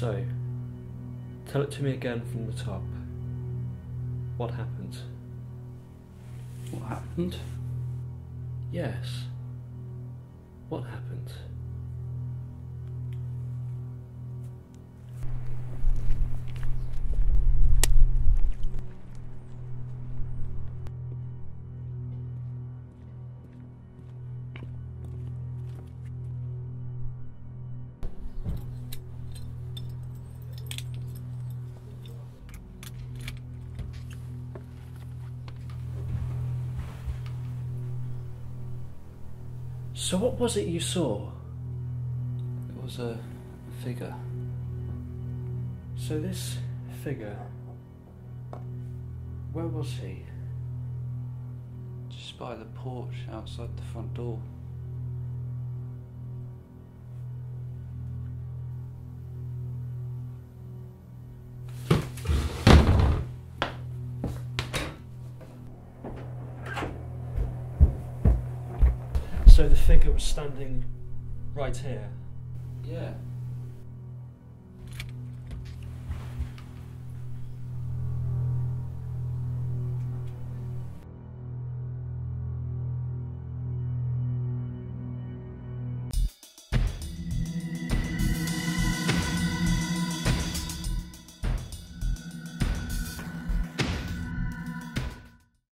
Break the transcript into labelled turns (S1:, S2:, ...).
S1: So, tell it to me again from the top. What happened?
S2: What happened?
S1: Yes. What happened? So what was it you saw?
S2: It was a figure.
S1: So this figure, where was he?
S2: Just by the porch outside the front door.
S1: So the figure was standing right here?
S2: Yeah.